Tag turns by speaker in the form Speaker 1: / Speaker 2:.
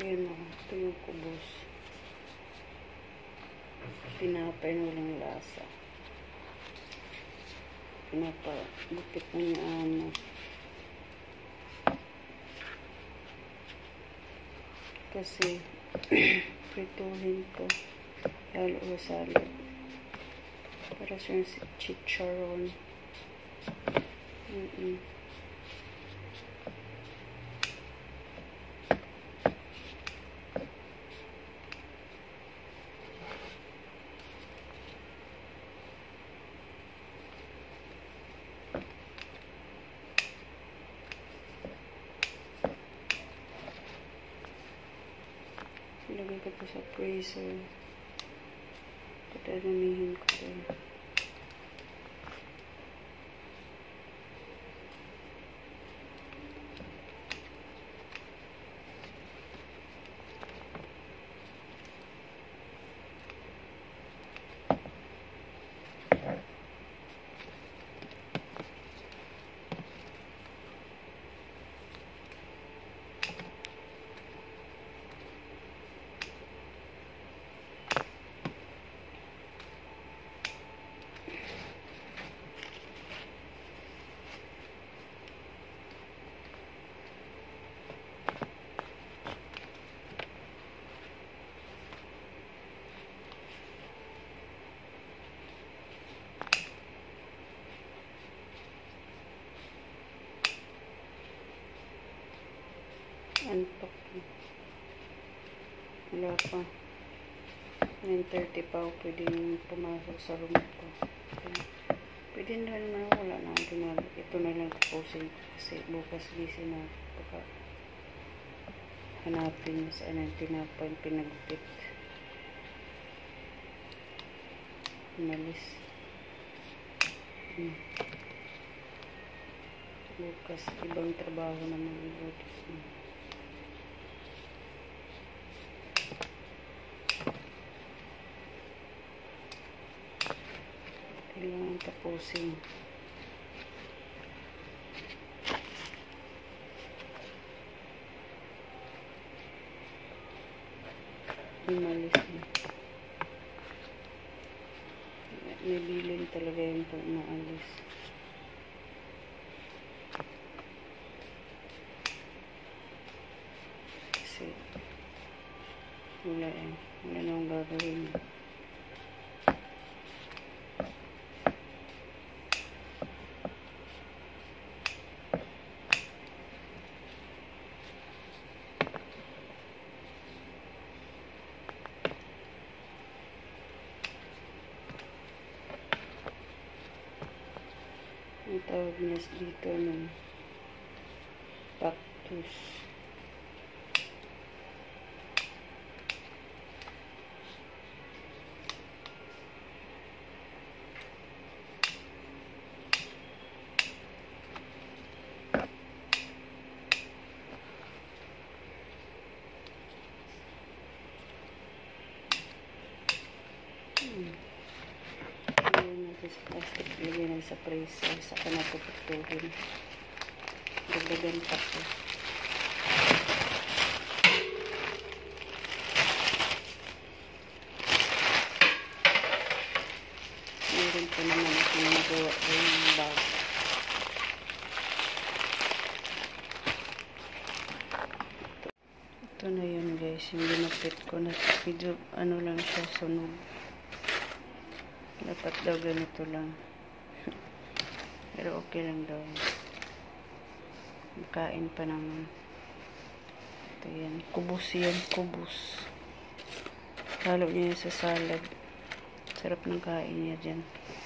Speaker 1: Ayan o, ito yung kubos. Tinapay na walang lasa. Pinapagupit na niya ano. Kasi prituhin ko. Halo o salad. Para siyang chicharon. Ilagay ko po sa freezer. Patanamihin ko din. Antok. Wala pa. 9:30 pa ako pwedeng pumasok sa room ko. Pwede na naman wala na. Ito na lang tapusin ko kasi bukas busy na baka hanapin saan ang tinapay pinagupit. Malis. Bukas ibang trabaho na mag-iutos na. Kailangan tapusin. Umalis na. May bilin talaga yung pag maalis. Kasi wala nang gagawin. Ang tawag niya dito ng cactus. Sa plastic, lagyan na sa freezer, saka na tututuhin. Dagdagan pa po. Meron po naman akong nagawa yung bag. Ito na yun guys, yung ginupit ko na video, ano lang siya, sunog. Dapat daw ganito lang. Pero okay lang daw. Kain pa naman. Ito yan. Kubos yan. Kubos. Halo niya sa salad. Sarap ng kain niya dyan.